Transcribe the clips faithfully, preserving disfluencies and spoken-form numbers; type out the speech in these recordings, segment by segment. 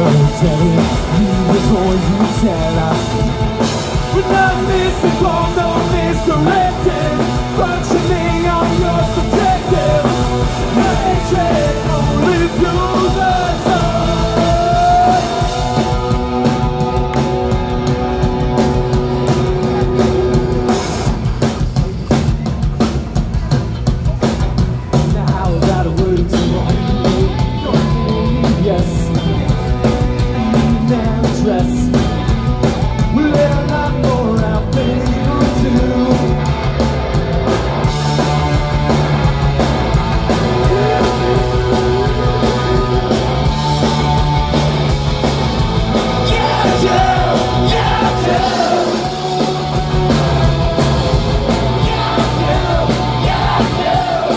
military, you before you tell us. We're not misinformed or misdirected, functioning on your subjective. Your hatred only fuels us all. Now I got a word or two on you. Yes. Dress. We let a lot more out than you do. Yeah, yeah, yeah, yeah. Yeah, yeah, yeah, yeah.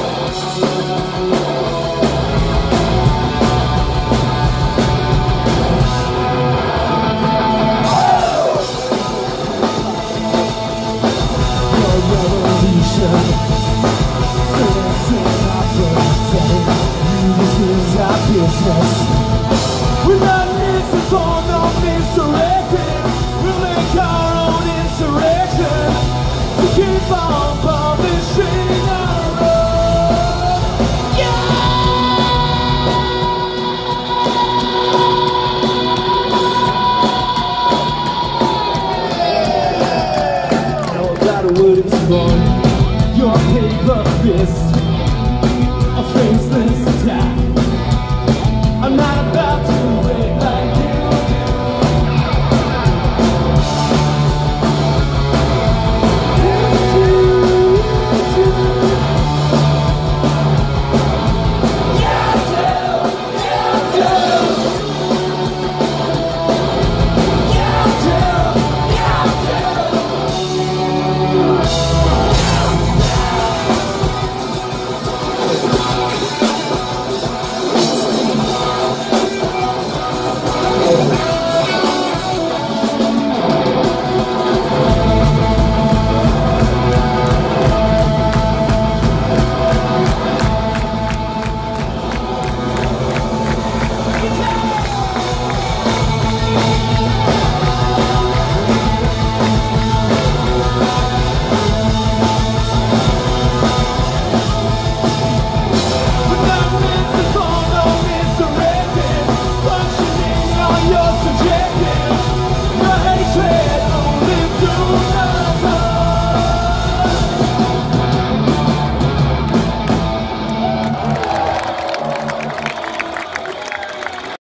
We're not misinformed or misdirected. We'll make our own insurrection to keep on publishing our own. Yeah! No, I got a word to run. Your paper fist.